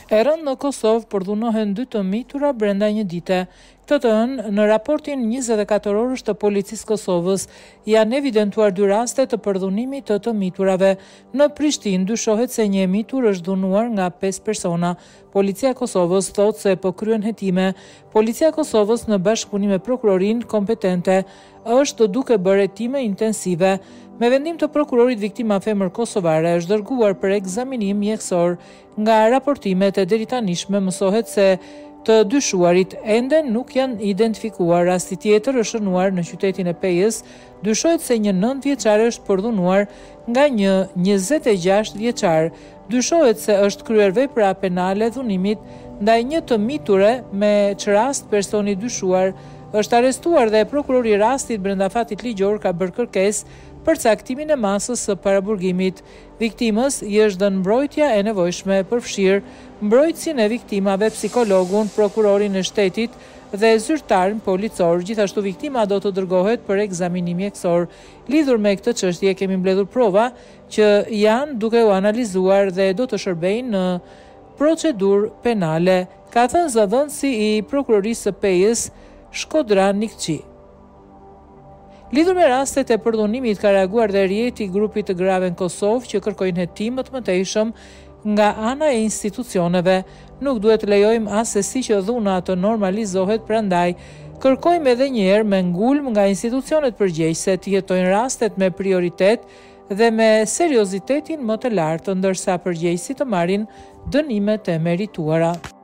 E rënd në Kosovë përdhunohen 2 të mitura brenda një dite. Këtë të hënë, në raportin 24 orësh të Policisë Kosovës, janë evidentuar 2 raste të përdhunimit të miturave. Në Prishtinë dyshohet se një mitur është dhunuar nga 5 persona. Policia e Kosovës thotë se po kryen hetime. Policia e Kosovës në bashkëpunim me prokurorinë kompetente është duke bërë hetime intensive. Me vendim të prokurorit, viktima femër kosovare është dërguar për ekzaminim mjekësor. Nga raportimet e deritanishme mësohet se të dyshuarit ende nuk janë identifikuar. Rasti tjetër është shënuar në qytetin e Pejës. Dyshohet se një 9 vjeçare është përdhunuar nga një 26 vjeçar. Dyshohet se është kryer vepra penale dhunimit ndaj një të miture, me çrast personi dyshuar është arrestuar dhe prokurori i rastit brenda fatit ligjor ka bërë kërkesë për caktimin e masës së paraburgimit. Viktimës i është dhënë mbrojtja e nevojshme, përfshirë mbrojtësin e viktimave, psikologun, prokurorin e shtetit dhe zyrtarin policor. Gjithashtu viktima do të dërgohet për ekzaminim mjekësor. Lidhur me këtë çështje kemi mbledhur prova që janë duke u analizuar dhe do të shërbejnë në procedurë penale, ka thënë zëdhënësi i prokurorisë së Pejës, Shkodran Nikçi. Lidhur me rastet e përdhunimit ka reaguar dhe rjeti i grupit të grave në Kosovë që kërkojnë hetim më të mëtejshëm nga ana e institucioneve. Nuk duhet të lejojmë asesi që dhuna të normalizohet, prandaj kërkojmë edhe një herë me ngulm nga institucionet përgjegjëse të jetojnë rastet me prioritet dhe me seriozitetin më të lartë, ndërsa përgjegjësit të marrin dënimet e merituara.